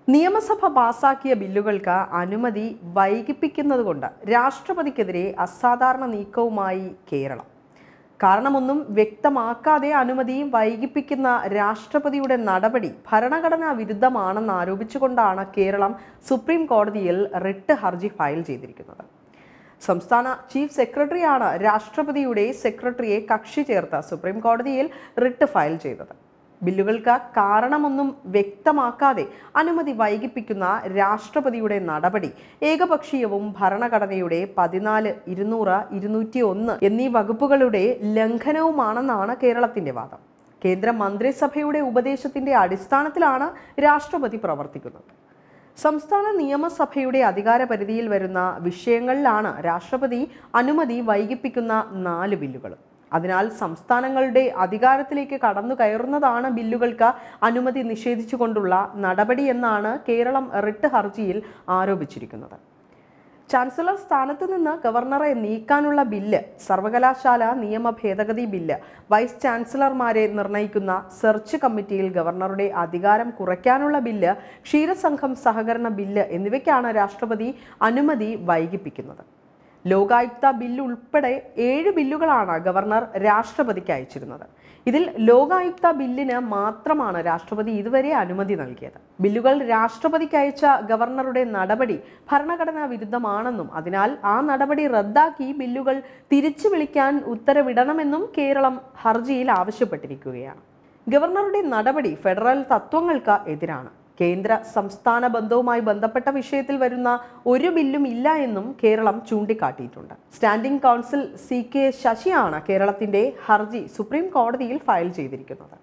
നിയമസഭ പാസാക്കിയ ബില്ലുകൾക്ക് അനുമതി വൈകിപ്പിക്കുന്നതുകൊണ്ട് രാഷ്ട്രപതിക്കെതിരെ അസാധാരണ നീക്കവുമായി കേരളം. കാരണമൊന്നും വ്യക്തമാക്കാതെ അനുമതി വൈകിപ്പിക്കുന്ന രാഷ്ട്രപതിയുടെ നടപടി ഭരണഘടനാ വിരുദ്ധമാണെന്ന് ആരോപിച്ചുകൊണ്ടാണ് കേരളം സുപ്രീം കോടതിയിൽ റിട്ട് ഹർജി ഫയൽ ചെയ്തിരിക്കുന്നത്. സംസ്ഥാന ചീഫ് സെക്രട്ടറിയാണ് രാഷ്ട്രപതിയുടെ സെക്രട്ടറിയെ കക്ഷി ചേർത്ത് സുപ്രീം കോടതിയിൽ റിട്ട് ഫയൽ ചെയ്തത്. ബില്ലുകൾക്ക് കാരണമൊന്നും വ്യക്തമാക്കാതെ അനുമതി വൈകിപ്പിക്കുന്ന രാഷ്ട്രപതിയുടെ നടപടി ഏകപക്ഷീയവും ഭരണഘടനയുടെ 14, 200, 201 എന്നീ വകുപ്പുകളുടെ ലംഘനവുമാണെന്നാണ് കേരളത്തിന്റെ വാദം. കേന്ദ്ര മന്ത്രിസഭയുടെ ഉപദേശത്തിന്റെ അടിസ്ഥാനത്തിലാണ് രാഷ്ട്രപതി പ്രവർത്തിക്കുന്നത്. സംസ്ഥാന നിയമസഭയുടെ അധികാരപരിധിയിൽ വരുന്ന വിഷയങ്ങളിലാണ് രാഷ്ട്രപതി അനുമതി വൈകിപ്പിക്കുന്ന 4 ബില്ലുകൾ. അതിനാൽ സംസ്ഥാനങ്ങളുടെ അധികാരത്തിലേക്ക് കടന്നു കയറുന്നതാണ് ബില്ലുകൾക്ക് അനുമതി നിഷേധിച്ചുകൊണ്ടുള്ള നടപടി എന്നാണ് കേരളം റിട്ട് ഹർജിയിൽ ആരോപിച്ചിരിക്കുന്നത്. ചാൻസലർ സ്ഥാനത്ത് നിന്ന് ഗവർണറെ നീക്കാനുള്ള ബില്ല്, സർവകലാശാല നിയമ ഭേദഗതി ബില്ല്, വൈസ് ചാൻസലർമാരെ നിർണയിക്കുന്ന സെർച്ച് കമ്മിറ്റിയിൽ ഗവർണറുടെ അധികാരം കുറയ്ക്കാനുള്ള ബില്ല്, ക്ഷീരസംഘം സഹകരണ ബില്ല് എന്നിവയ്ക്കാണ് രാഷ്ട്രപതി അനുമതി വൈകിപ്പിക്കുന്നത്. ലോകായുക്ത ബില്ല് ഉൾപ്പെടെ 7 ബില്ലുകളാണ് ഗവർണർ രാഷ്ട്രപതിക്ക് അയച്ചിരുന്നത്. ഇതിൽ ലോകായുക്ത ബില്ലിന് മാത്രമാണ് രാഷ്ട്രപതി ഇതുവരെ അനുമതി നൽകിയത്. ബില്ലുകൾ രാഷ്ട്രപതിക്ക് അയച്ച ഗവർണറുടെ നടപടി ഭരണഘടനാ വിരുദ്ധമാണെന്നും അതിനാൽ ആ നടപടി റദ്ദാക്കി ബില്ലുകൾ തിരിച്ചു വിളിക്കാൻ ഉത്തരവിടണമെന്നും കേരളം ഹർജിയിൽ ആവശ്യപ്പെട്ടിരിക്കുകയാണ്. ഗവർണറുടെ നടപടി ഫെഡറൽ തത്വങ്ങൾക്ക് എതിരാണ്. കേന്ദ്ര സംസ്ഥാന ബന്ധവുമായി ബന്ധപ്പെട്ട വിഷയത്തിൽ വരുന്ന ഒരു ബില്ലും ഇല്ല എന്നും കേരളം ചൂണ്ടിക്കാട്ടിയിട്ടുണ്ട്. സ്റ്റാൻഡിംഗ് കൗൺസിൽ CK ശശിയാണ് കേരളത്തിന്റെ ഹർജി സുപ്രീം കോടതിയിൽ ഫയൽ ചെയ്തിരിക്കുന്നത്.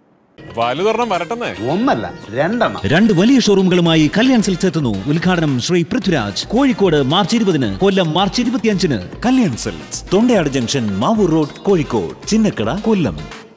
രണ്ട് വലിയ ഷോറൂമുകളുമായി കല്യാൺ സിൽക്സ് എത്തുന്നു. ഉദ്ഘാടനം ശ്രീ പൃഥ്വിരാജ്. കോഴിക്കോട് മാർച്ച് 20-ന്, കൊല്ലം മാർച്ച് 25-ന്. Kalyan silks, Thondayad junction, Mavoor road, Kozhikode, Chinnakada, കൊല്ലം.